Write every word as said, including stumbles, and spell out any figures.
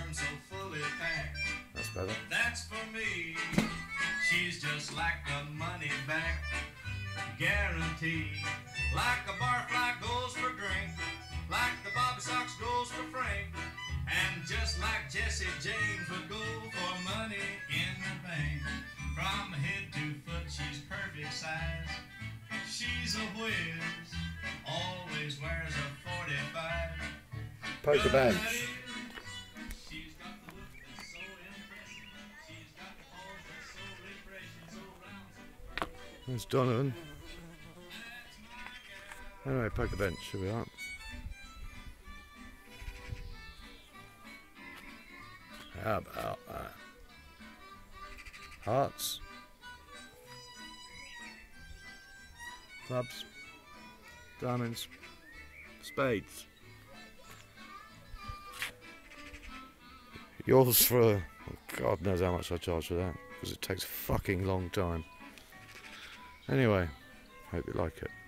arms so fully packed. That's better. That's for me. She's just like the money back guarantee. Like a barfly goes for drink, like the Bobby Sox goes for Frank, and just like Jesse James would go for money in the bank. From head to foot, she's perfect size. She's a whiz, always wears a forty-five. Poker bench. She's got the look that's so impressive. She's got the pose that's so refreshing, so round. There's Donovan. Anyway, poker bench, here we are. How about that? Hearts. Clubs. Diamonds. Spades. Yours for, oh God knows how much I charge for that, because it takes a fucking long time. Anyway, hope you like it.